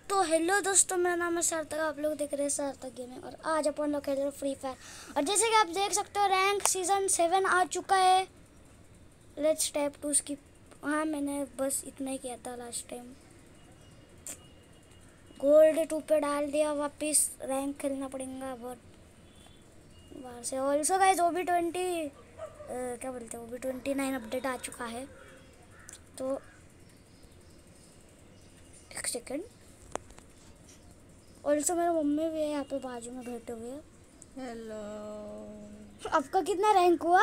तो हेलो दोस्तों, मेरा नाम है सार्थक। आप लोग देख रहे हैं सार्थक गेमिंग और आज अपन लोग खेल रहे हैं फ्री फायर। और जैसे कि आप देख सकते हो रैंक सीजन 7 आ चुका है। Let's tap to skip. हाँ, मैंने बस इतना ही किया था लास्ट टाइम। गोल्ड 2 पे डाल दिया, वापस रैंक खेलना पड़ेगा बहुत बाहर से। ऑल्सो गाइस OB20 क्या बोलते हैं, OB29 अपडेट आ चुका है। तो एक सेकेंड। ऑल्सो मेरी मम्मी भी है यहाँ पे बाजू में बैठे हुए हैं। हेलो। आपका कितना रैंक हुआ?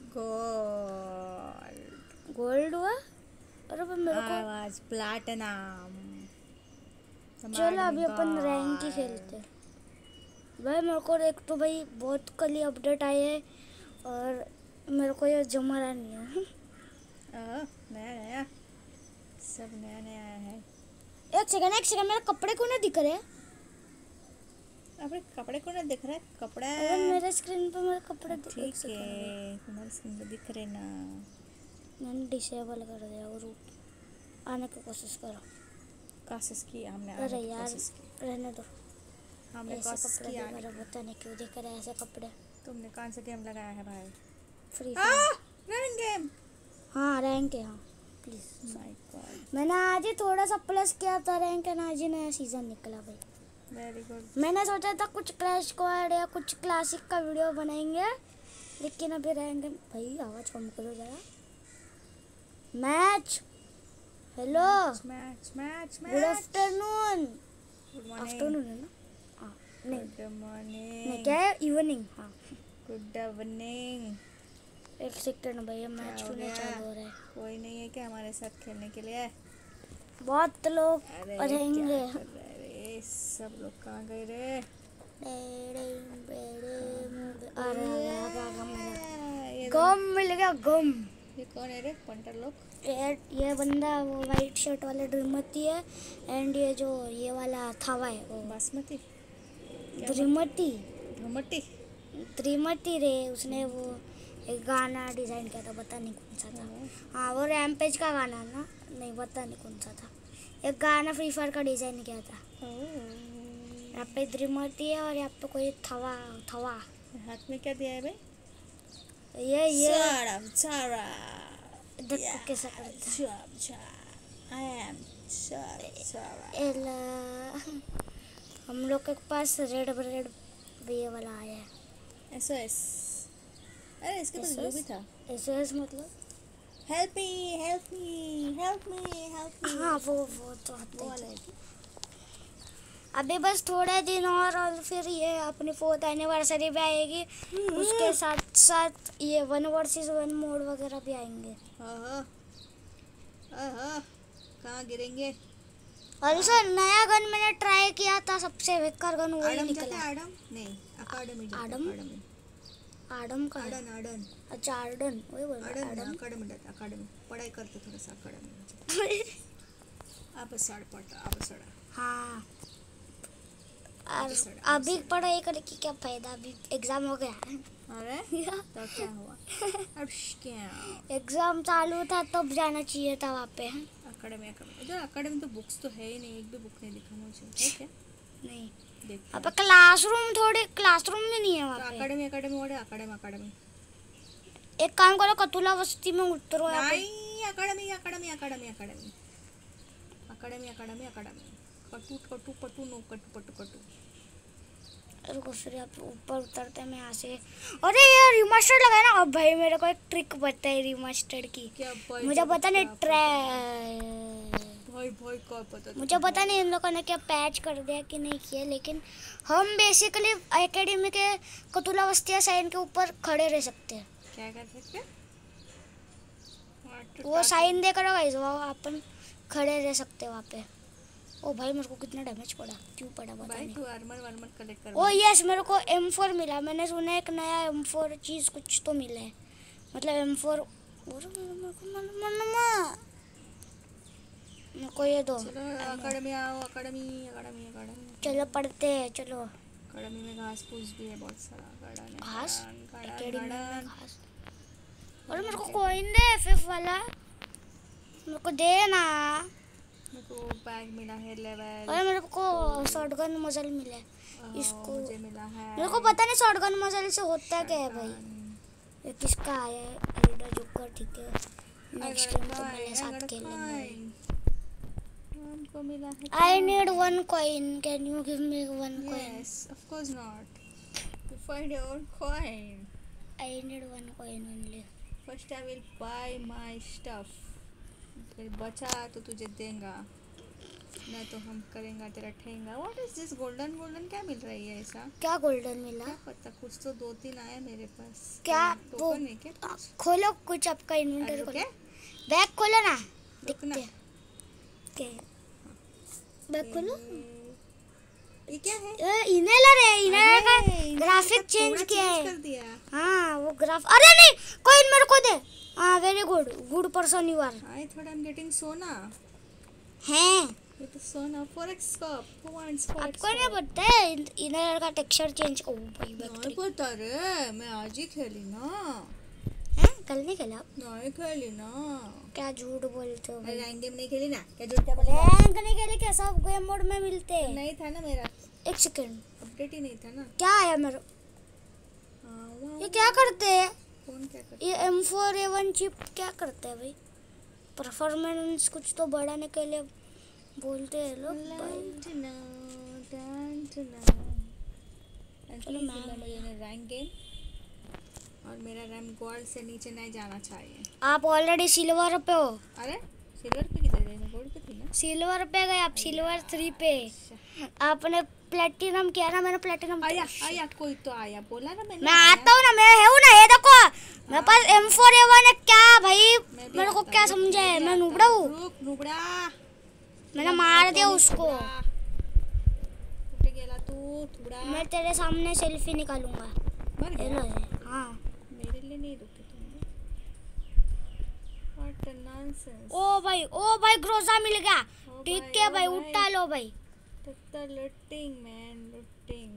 गोल्ड हुआ? अरे मेरे को आवाज प्लैटिनम। चलो अभी अपन रैंक ही खेलते हैं भाई। मेरे को एक तो भाई बहुत कल ही अपडेट आए है और मेरे को ये जमा रहा नहीं है। नया नया सब नया नया है। एक सेकंड मेरे कपड़े को नहीं दिख रहे। अपने कपड़े को ना दिख रहा है कपड़ा। अरे मेरे स्क्रीन पे मेरे कपड़े ठीक है, तुम्हारे स्क्रीन पे दिख रहे ना। मैंने डिसेबल कर दिया और आने की कोशिश करो। कोशिश की हमने। अरे यार रहने दो। हमने ऐसे कोशिश कपड़े किया। दिख रहे, पता नहीं क्यों दिख रहे ऐसे कपड़े। तुमने कौन सा गेम लगाया है भाई? Free fire running game. हाँ रैंक है। हाँ प्लीज। माय गॉड, मैंने आज ही थोड़ा सा प्लस किया था रैंक है। आज ही नया सीजन निकला भाई। Very good. मैंने सोचा था कुछ क्रैश स्क्वाड या कुछ क्लासिक का वीडियो बनाएंगे, लेकिन अभी रहेंगे भाई। आवाज़ कम करो जरा। Match hello, match match good afternoon. Good morning. Afternoon है ना? हाँ नहीं गुड मॉर्निंग। नहीं, क्या है इवनिंग। हाँ गुड इवनिंग। एक सेकंड भैया, मैच क्या हो क्यों नहीं गया? चालू हो रहा है? कोई नहीं है क्या हमारे साथ खेलने के लिए? बहुत लोग अरे रहेंगे। क्या कर रहे रे? सब लोग कहाँ गए रे? गम मिल गया गम। ये कौन है रे? पंटर लोग। ये बंदा वो वाइट शर्ट वाला ड्रीमती है, एंड ये जो ये वाला थावा है वो बासमती ध्रुमती ढमटी। रे। उसने वो एक गाना डिजाइन किया था, पता नहीं कौन सा था। हाँ वो रैम्पेज का गाना ना, नहीं पता नहीं कौन सा था। एक गाना फ्री फायर का डिजाइन किया था। यहाँ पे ध्रुमती है और यहाँ पे कोई थवा हाथ में क्या दिया है भाई? ये सारा देखो कैसा करता है। हम लोग के पास रेड ये वाला आया है। SOS। अरे इसके पास ब्लू भी था। SOS मतलब हेल्प मी। हाँ वो तो आता वो ही वाला था। है। अभी बस थोड़े दिन और फिर ये अपनी 4th एनिवर्सरी भी आएगी। उसके साथ साथ ये 1 vs 1 मोड वगैरह भी आएंगे। कहाँ गिरेंगे? ऑल्सो नया गन मैंने ट्राई किया था, सबसे बेकार गन वही आडम निकला। आडम नहीं, अकाडमी आडम का है? आडन अच्छा आर्डन वही बोल रहा है, आडम। अकाडमी पढ़ाई करते थोड़ा सा अकाडमी। आप हाँ और अभी पढ़ाई करके क्या फायदा? अभी एग्जाम हो गया है। अरे तो क्या हुआ? अब क्या एग्जाम चालू था तब जाना चाहिए था वहाँ पे। अकाडमी इधर अकाडमी तो बुक्स तो है ही नहीं। एक भी बुक नहीं दिखा मुझे। है क्या? नहीं देख अब क्लासरूम भी नहीं है वहाँ पे। अकाडमी। एक काम करो, कतुला बस्ती में उतरो। नहीं, अकाडमी। कटू नो कटू। रुको फिर यहाँ पे ऊपर उतरते हैं मैं यहाँ से। अरे यार रिमास्टर्ड लगा है ना। अब भाई मेरे को एक ट्रिक पता है रिमास्टर्ड की। क्या भाई? मुझे पता नहीं भाई क्या पता? मुझे पता नहीं इन लोगों ने क्या पैच कर दिया कि नहीं किया, लेकिन हम बेसिकली एकेडमी के कतुला बस्तिया साइन के ऊपर खड़े रह सकते हैं। क्या कर सकते? वो साइन देकर गाइस वहाँ अपन खड़े रह सकते हैं वहाँ पे। ओ भाई मेरे को कितना डैमेज पड़ा, क्यों पड़ा पता भाई नहीं। तू आर्मर कलेक्ट कर। ओ यस, मेरे को M4 मिला। मैंने सुना एक नया M4 चीज़ कुछ तो मिला है, मतलब M4। मेरे को ये दो। चलो अकाडमी आओ। अकाडमी। चलो पढ़ते हैं चलो। अकाडमी में घास फूस भी है बहुत सारा। घास? एकेडमी में गार्डन। घास? और मेरे को कॉइन दे FF वाला, मेरे को दे ना। मेरे को बैग मिला है लेवल। अरे मेरे को शॉटगन मजल मिला है इसको। मुझे मिला है। मेरे को पता नहीं शॉटगन मजल से होता क्या है भाई। ये किसका आया है? एडा जोकर, ठीक है। नेक्स्ट टाइम तो मेरे साथ खेलेंगे। हमको मिला है। I need 1 coin. Can you give me 1 coin? Yes, of course not. You find your own coin. I need 1 coin only. First I will buy my stuff. फिर बचा तो तुझे देंगा, नहीं तो हम करेंगे तेरा ठेंगा। What is this golden क्या मिल रही है ऐसा? क्या गोल्डन मिला? क्या पता, कुछ तो 2-3 आया मेरे पास। क्या वो टोकन है क्या? खोलो कुछ आपका इन्वेंटरी खोलो। क्या? बैग खोलो ना, रुकना। दिखते के बैग खोलो। ये क्या है? इनेलर है। इनेलर का अरे, ग्राफिक इसका चेंज थोड़ा किया change है। कर दिया। हाँ वो ग्राफ। अरे नहीं, कॉइन मेरे को दे। हाँ very good, good person you are. I thought I'm getting सोना। हैं ये तो सोना forex cup. Who wants forex आपको नहीं cup? पता है इनेलर का टेक्सचर चेंज। ओ भाई नहीं बैटरी पता रे, मैं आज ही खेली ना। हैं? कल नहीं खेला? नहीं खेली ना। क्या झूठ बोलते हो भाई? रैंक गेम नहीं खेली ना, क्या झूठ क्या बोले? रैंक नहीं खेले क्या? सब गेम मोड में मिलते हैं। नहीं था ना मेरा, एक सेकंड, अपडेट ही नहीं था ना। क्या आया मेरे? वाह, ये क्या करते हैं? कौन क्या करता? ये M4A1 चिप क्या करता है भाई? परफॉर्मेंस कुछ तो बढ़ाने के लिए बोलते हैं लोग भाई। चलो मैं रैंक गेम, और मेरा रैंक गोल्ड से नीचे नहीं जाना चाहिए। आप ऑलरेडी सिल्वर पे हो। अरे सिल्वर पे किधर गई? मैं गोल्ड पे थी ना। सिल्वर पे गए आप, सिल्वर 3 पे। आपने प्लेटिनम किया ना, मैंने प्लेटिनम। आया कोई तो आया, बोला ना मैंने। मैं आता हूँ ना, मैं हूँ ना, ये देखो मेरे पास M4A1 है। क्या भाई मेरे को क्या समझा है? मैं नुबड़ा हूँ। नुबड़ा मैंने मार दिया उसको। उठे गेला तू थोड़ा। मैं तेरे सामने सेल्फी निकालूंगा। मर गया। हाँ मेरे लिए नहीं रुके तुम। What a nonsense. ओ भाई ग्रोजा मिल गया। ओ ठीक भाई, है ओ भाई, भाई। उठा लो भाई। लुटिंग मैन, लुटिंग।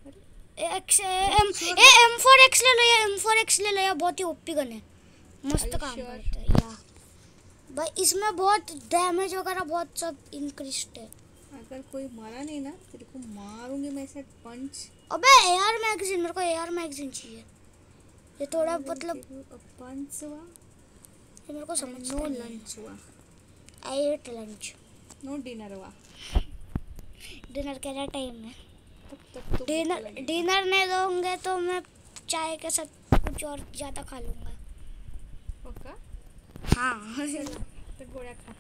M4X ले लो, ये M4X ले लो, ये बहुत ही ओपी गन है। मस्त Are you काम sure? करता है या भाई। इसमें बहुत डैमेज वगैरह बहुत सब इंक्रीज्ड है। अगर कोई मारा नहीं ना, तेरे को मारूंगी मैं ऐसे पंच। अबे AR मैगजीन, मेरे को AR मैगजीन चाहिए। ये थोड़ा मतलब पंच हुआ, ये मेरे को समझ नो लंच हुआ, I ate lunch. No dinner हुआ। डिनर का क्या टाइम है? तब तक तो डिनर नहीं दोगे तो मैं चाय के साथ कुछ और ज़्यादा खा लूँगा। ओके। हाँ तो गोड़ा खा।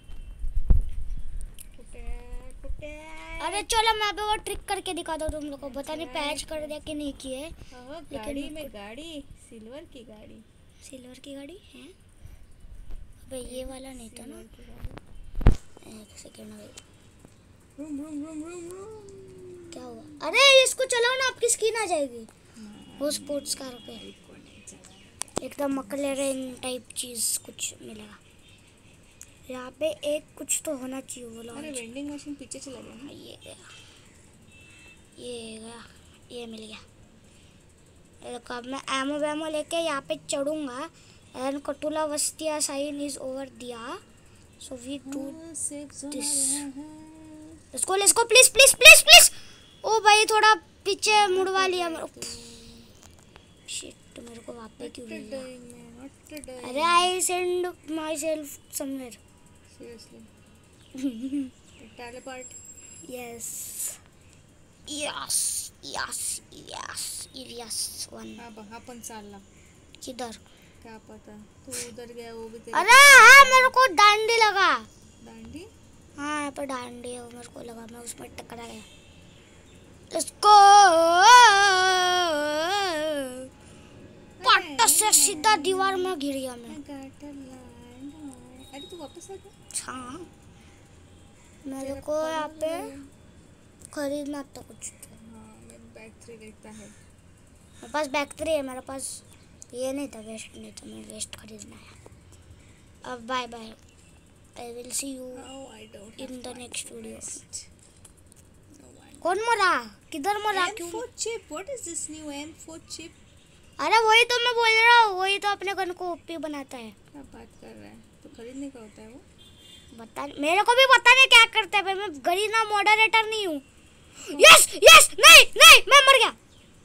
कुटे। अरे चलो मैं अभी वो ट्रिक करके दिखा दो तुम लोग को। पता नहीं पैच कर दिया कि नहीं किए। गाड़ी में गाड़ी, सिल्वर की गाड़ी। सिल्वर की गाड़ी है? अबे ये वाला नहीं था ना। एक सेकंड भाई, room room room room room. क्या हुआ? अरे इसको चलाओ ना, आपकी स्किन आ जाएगी। वो स्पोर्ट्स कार पे एकदम मकलेरन टाइप चीज़ कुछ मिलेगा। यहाँ पे एक कुछ तो होना चाहिए वो अरे वेंडिंग मशीन पीछे चला गया ना। ये गया, ये मिल गया। देखो अब मैं एमो वैमो लेके यहाँ पे चढ़ूँगा। एंड कटुला वस्तिया साइन इज ओवर दिया, so we do this. Let's go please please please please. ओ भाई थोड़ा पीछे मुड़वा लिया मेरे को। शिट, मेरे को वहाँ पे क्यों मिला? अरे I send myself somewhere. Seriously. Teleport. Yes one. अब अपन चालला। किधर? क्या पता, तू उधर गया वो भी तेरे। अरे हाँ मेरे को डांडी लगा। डांडी? हाँ यहाँ पर डांडी है, मेरे को लगा मैं उसमें टकरा गया। Let's go. पट से सीधा दीवार में गिर गया मैं। अरे तू वापस आ गया। हाँ मेरे को यहाँ पे खरीदना था कुछ तो। हाँ मेरे बैग 3 देखता है। मेरे पास बैग 3 है, मेरे पास ये नहीं था, वेस्ट नहीं था, मैं वेस्ट खरीदना है। अब bye bye, I will see you in the next video. कौन मरा? किधर मरा? क्यों? M4 chip. What is this new M4 chip? अरे वही तो मैं बोल रहा हूँ, वही तो अपने गन को ओपी बनाता है। क्या बात कर रहा है? तो खरीदने का होता है वो? बता, मेरे को भी पता नहीं क्या करते हैं, मैं गरीना मॉडरेटर नहीं हूँ। यस यस, नहीं नहीं, मैं मर गया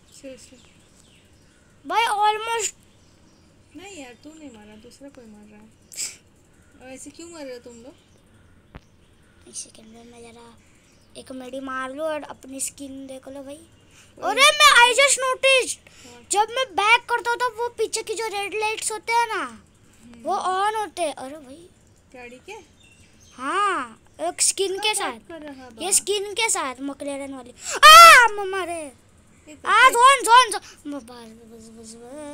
भाई, ऑलमोस्ट। नहीं यार, तू नहीं मारा, दूसरा कोई मार रहा है। और ऐसे क्यों मर रहे हो तुम लोग? एक सेकंड में मैं जरा एक मेडी मार लूं और अपनी स्किन देख लो भाई। अरे मैं आई जस्ट नोटिस्ड, जब मैं बैक करता हूँ तो वो पीछे की जो रेड लाइट्स होते हैं ना, वो ऑन होते हैं। अरे भाई गाड़ी के? हाँ, एक स्किन के साथ, कर रहा बा? ये स्किन के साथ मकलेरन वाली। आ मम्मा रे, आ जोन जोन बस बस बस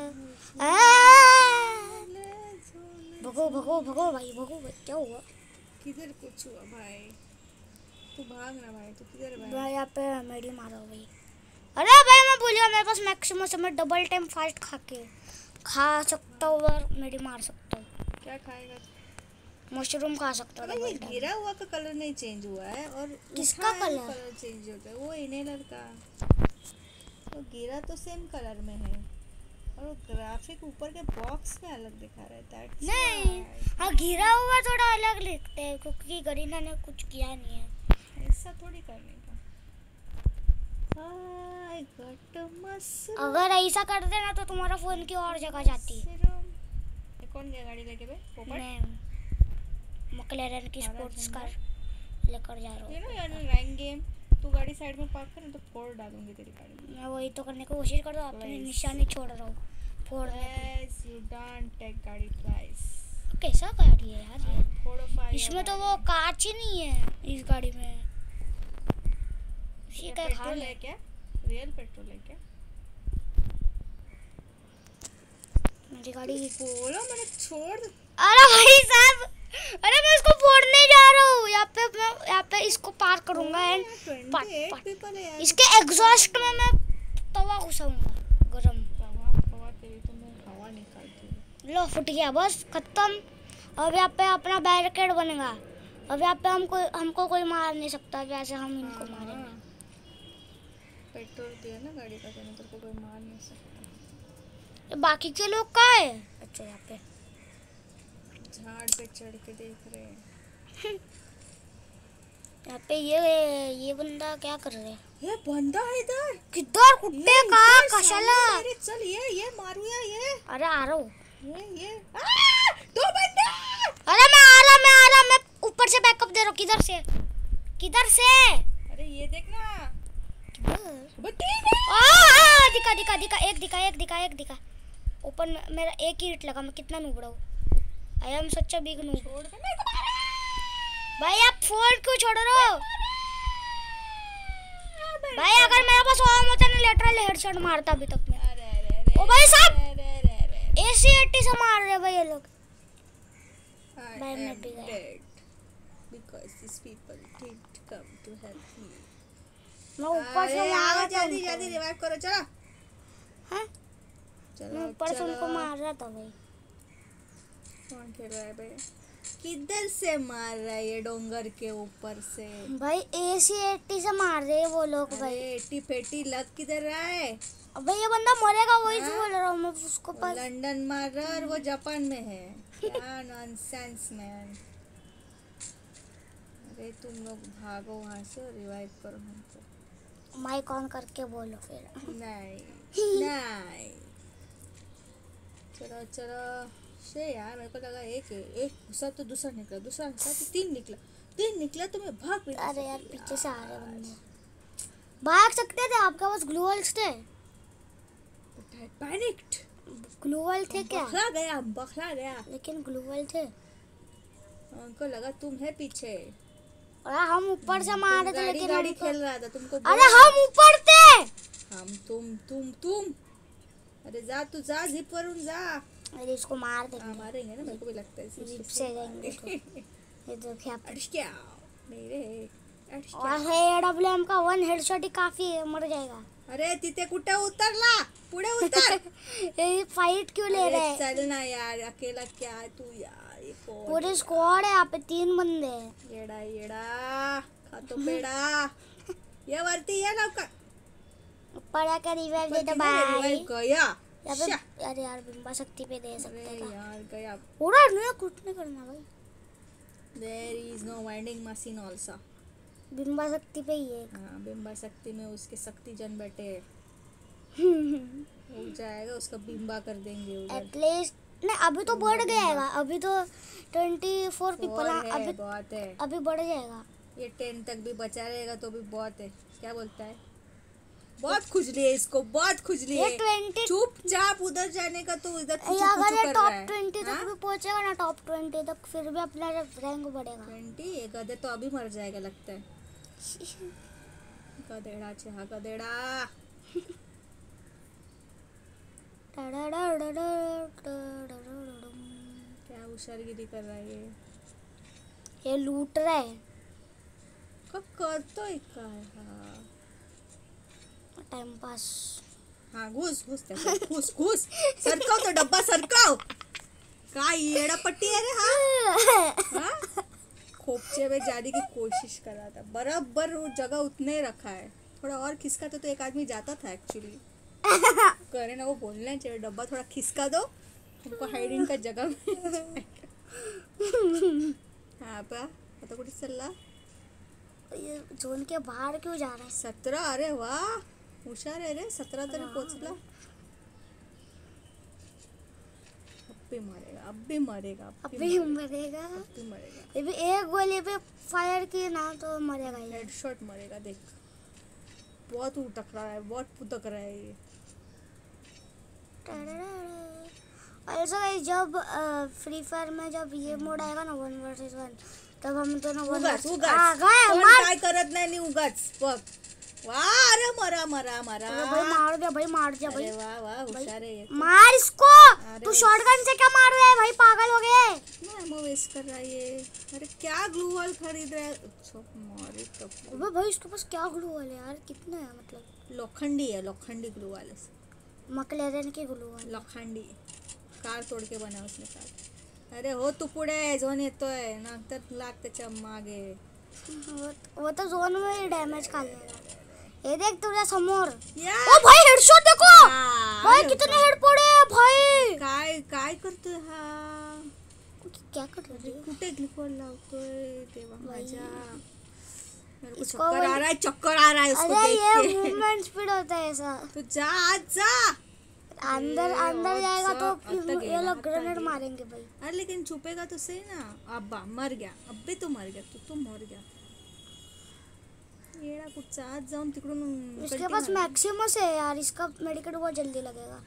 भगो भगो भगो भाई, भगो भाई। क्या हुआ? किधर कुछ हुआ भाई? तू भाग ना भाई, तू किधर है भाई? भाई यहाँ पे मेडी मारो भाई। अरे भाई मैं भूल गया, मेरे पास मैक्सिमम समय डबल टाइम फास्ट खा सकता हूँ और मेडी मार सकता हूँ। क्या खाएगा? मशरूम खा सकता हूँ। अरे ये गिरा हुआ का कलर नहीं चेंज हुआ है, और किसका कलर? कलर चेंज होता है वो इनहेलर का। वो गिरा तो सेम कलर में है, और ग्राफिक ऊपर के बॉक्स में अलग दिखा रहा है। दैट्स नहीं, हाँ गिरा हुआ थोड़ा अलग दिखता है क्योंकि गरीना ने कुछ किया नहीं है। ऐसा थोड़ी करने का। I got a mushroom. अगर ऐसा कर देना तो तुम्हारा फोन की और जगह जाती है। ये कौन गया गाड़ी लेके बे? पोपट? मैं मकलेरन की स्पोर्ट्स कार लेकर जा रहा ये हूँ। ना यार रैंक गेम, तू गाड़ी साइड में पार्क कर, नहीं तो फोड़ डालूंगी तेरी गाड़ी में। मैं वही तो करने की कोशिश कर रहा हूँ, अपनी निशानी छोड़ रहा हूँ फोड़ने की। You don't take गाड़ी twice. कैसा गाड़ी है यार ये? फोड़ो इसमें तो वो कांच ही नहीं है इस गाड़ी में। ये पेट्रोल है क्या? रियल पेट्रोल है क्या? मेरी गाड़ी बोलो मैंने छोड़। अरे भाई साहब, अरे मैं इसको फोड़ने जा रहा हूँ। यहाँ पे इसको पार करूंगा एंड इसके एग्जॉस्ट में मैं तवा घुसाऊंगा गरम। तवा तेरी तो मैं हवा निकालती हूँ। लो फट गया, बस खत्म। अब यहाँ पे अपना बैरिकेड बनेगा। अब यहाँ पे हमको कोई मार नहीं सकता जैसे हम इनको मारेंगे। पेट्रोल दिया ना गाड़ी का, तो तेरे को कोई मार नहीं सकता। तो बाकी के लोग कहाँ है? अच्छा यहाँ पे झाड़ पे चढ़ के देख रहे हैं। यहाँ पे ये बंदा क्या कर रहे हैं? ये बंदा है इधर। किधर? कुत्ते का कशाला? चल ये मारूया ये। अरे आ रहा हूँ। ये दो बंदे। अरे मैं आ रहा, मैं ऊपर से बैकअप दे रहा हूँ। किधर से? अरे ये देखना। दिखा। ऊपर मेरा एक ही हिट लगा। मैं कितना नूब रहा हूँ। I am such a big noob. भाई आप फोन क्यों छोड़ रहे हो? भाई अगर मेरे पास ऑर्म होता ना, लेटरल हेडशॉट मारता अभी तक मैं। ओ भाई साहब, AC-80 से मार रहे भाई ये लोग। भाई मैं भी गया। Because these people didn't come to help me. मैं ऊपर से मार रहा था। जल्दी रिवाइव करो। चलो हाँ, मैं ऊपर से उनको मार रहा था भाई। कौन खेल रहा है भाई? किधर से मार रहा है ये? डोंगर के ऊपर से भाई। AC-80 से मार रहे हैं वो लोग भाई। 80 पेटी लग किधर रहा है? अबे ये बंदा मरेगा, वही तो बोल रहा हूँ मैं उसको। पास लंदन मार रहा है और वो जापान में है। क्या नॉनसेंस मैन। अरे तुम लोग भागो वहाँ से और रिवाइव करो हमको। माइक ऑन करके बोलो फिर। नहीं चलो से यार, मेरे को लगा एक घुसा तो दूसरा निकला, दूसरा घुसा तो तीन निकला तो मैं भाग भी नहीं। अरे यार पीछे से आ रहे बंदे। भाग सकते थे, आपके पास ग्लू वॉल्स थे। पैनिक्ड। ग्लू वॉल थे क्या? बखला गया लेकिन ग्लू वॉल थे। उनको लगा तुम है पीछे। अरे हम ऊपर से मार रहे थे लेकिन गाड़ी खेल रहा था तुमको। अरे हम ऊपर थे। हम तुम अरे जा, तू जा, जिप वरून जा। अरे इसको मार देंगे। मारेंगे ना, मेरे को भी लगता है जिप से जाएंगे तो। ये देखिए आप। क्या नहीं रे। और AWM का 1 हेडशॉट ही काफी है, मर जाएगा। अरे तिथे कुठे उतरला? पुढे उतर। ये फाइट क्यों ले रहे हैं? चल ना यार, अकेला क्या है तू यार? ये पूरी स्क्वाड है यहाँ पे, 3 बंदे हैं। येडा खातो पेड़ा। ये वरती या लवकर ऊपर आकर रिवाइव दे दो भाई। गया अरे यार बिंबा शक्ति पे दे सकते हैं यार, गया। पूरा नहीं, कुछ नहीं करना भाई। There is no winding machine also. बिंबा शक्ति पे ही है। हाँ, बिंबा शक्ति में उसके शक्ति जन बैठे हैं। हो जाएगा, उसका बिंबा कर देंगे उधर। एटलीस्ट नहीं, अभी तो बढ़ गया, अभी तो 24 पीपल और है, अभी बहुत है। अभी बढ़ जाएगा। ये 10 तक भी बचा रहेगा तो भी बहुत है। क्या बोलता है? बहुत खुजली है इसको, बहुत खुजली ये है। 20 चुपचाप उधर जाने का, तो इधर कुछ अगर ये कर टॉप रहा है। 20 तक हाँ? भी पहुंचेगा ना, टॉप 20 तक, फिर भी अपना रैंक बढ़ेगा। 20 ये गधे तो अभी मर जाएगा लगता है। गधेड़ा चाह गधेड़ा। क्या होशियारगिरी कर रहा है ये लूट रहा है। कब कर तो एक का है। हाँ टाइम पास। हाँ, घुस घुस त्याच्यात, घुस घुस, सरकाव तो डब्बा सरकाव। काय येड़ा पट्टी है रे। हाँ, खोपचे में जाने की कोशिश कर रहा था, बराबर वो जगह उतने ही रखा है। थोड़ा और खिसका तो एक आदमी जाता था एक्चुअली। करे ना, वो बोलना चाहिए डब्बा थोड़ा खिसका दो, हमको हाइडिंग का जगह मिल जाएगा। हाँ पा आता कुठे चलला? ये जोन के बाहर क्यों जा रहा है? 17। अरे वाह, हुशार है रे, 17 तरी पोचला। अब भी मरेगा, अब भी मरेगा, अभी मरेगा। अब भी मरेगा। ये भी एक गोली पे फायर की ना तो मरेगा ये। हेडशॉट मरेगा, देख। बहुत उटक रहा है, बहुत पुतक रहा है ये। also guys, जब फ्री फायर में जब ये मोड आएगा ना 1 वर्सेस 1, तब हम दोनों उगाच कोण कोण काय करत नाही उगाच बघ। वाह, अरे मरा मरा मरा। भाई मार दिया, भाई मार दिया भाई। अरे वाह वाह, होशियार है ये। मार इसको। तू शॉटगन से क्या मार रहा है भाई? पागल हो गए। ना एमो वेस्ट कर रहा है ये। अरे क्या ग्लू वॉल खरीद रहा है? अच्छा मारे तो। अबे भाई इसके पास क्या ग्लू वॉल है यार? कितना है मतलब? लोखंडी है, लोखंडी ग्लू वॉल है। मकलेरन की ग्लू वॉल। लोखंडी कार तोड के बना उसने कार। अरे हो तू पुढे, झोन येतोय नंतर लाग त्याच्या मागे। वो तो जोन में ही डैमेज खा लेगा। ये देख तुझ्या समोर। या ओ भाई हेडशॉट देखो। भाई अरे कितने हेड पड़े हैं भाई। काय काय करतोय हा? क्या कर रही है? कुठे ग्लुकोज लावतोय देवा माझ्या? मेरे को इसको चक्कर आ रहा है, चक्कर आ रहा है उसको अरे ये देख के। मूवमेंट स्पीड होता है ऐसा। तो जा आज जा। अंदर अंदर जाएगा तो अब तक ये गया, लोग अब तक ग्रेनेड गया। मारेंगे भाई। अरे लेकिन छुपेगा तो सही ना। अब्बा मर गया, अब भी तो मर गया, तू मर गया। येडा कुठचा आज जाऊन तिकडून इसके कल्टी पास मार। मैक्सिमस है यार, इसका मेडिकेट बहुत जल्दी लगेगा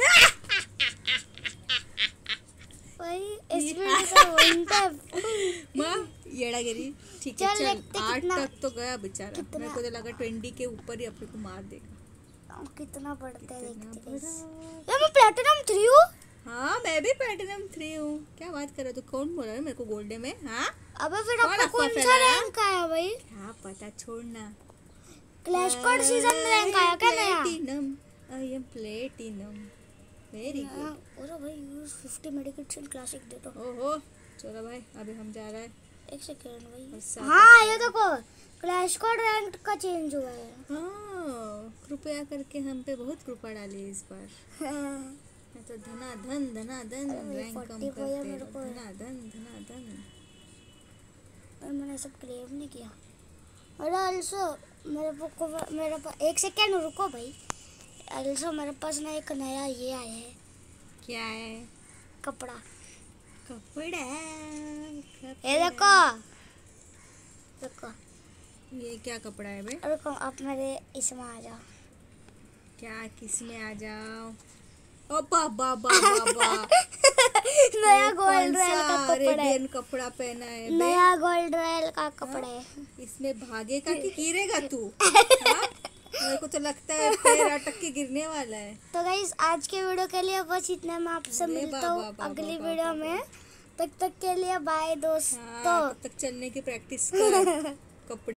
भाई। इसमें ऐसा बनता है। मग येडागिरी। ठीक है चल चल, देखते 8 कितना- तक तो गया बेचारा। कितना- मेरे को तो लगा 20 के ऊपर ही अपने को मार देगा। कितना बढ़ता है कितना देखते बड़ा। guys। ये मैं प्लेटिनम 3 हूँ। हाँ मैं भी प्लेटिनम 3 हूँ। क्या बात कर रहे हो? तू कौन बोल रहा है मेरे को गोल्डे में? हाँ अबे फिर कौन आपका अफवाह कौन सा फैलाया? रैंक आया भाई? क्या पता, छोड़ना। क्लैश स्क्वाड सीजन रैंक आया क्या नया? Platinum, I am platinum. Very good. अरे भाई यूज 50 मेडिकेट क्लासिक दे दो। ओहो, चलो भाई अभी हम जा रहे हैं। एक सेकंड भाई। और साथ हाँ ये देखो, क्लैश स्क्वाड रैंक का चेंज हुआ है। हाँ, कृपया करके हम पे बहुत कृपा डाली इस बार। मैं तो धनाधन धनाधन अरे रैंक कम 40 करते भैया मेरे रहो। को है। धनाधन धनाधन। और मैंने सब क्लेम नहीं किया। और also मेरे पास एक सेकेंड रुको भाई। also मेरे पास ना एक नया ये आया है, क्या है? कपड़ा। कपड़ा। ये देखो देखो। ये क्या कपड़ा है बे? रुको आप मेरे इसमें आ जाओ। क्या किस में आ जाओ? ओ बाबा बाबा। नया गोल्ड रॉयल का कपड़ा है। अरेबियन कपड़ा पहना है बे। नया गोल्ड रॉयल का कपड़ा है। इसमें भागेगा कि गिरेगा तू? हाँ? मेरे को तो लगता है पैर अटक के गिरने वाला है। तो गाइस आज के वीडियो के लिए बस इतना। मैं आपसे अरे मिलता बाबा, हूँ बाबा, अगली बाबा, वीडियो बाबा। में। तब तक के लिए बाय दोस्तों। हाँ, तब तक चलने की प्रैक्टिस कर। कपड़े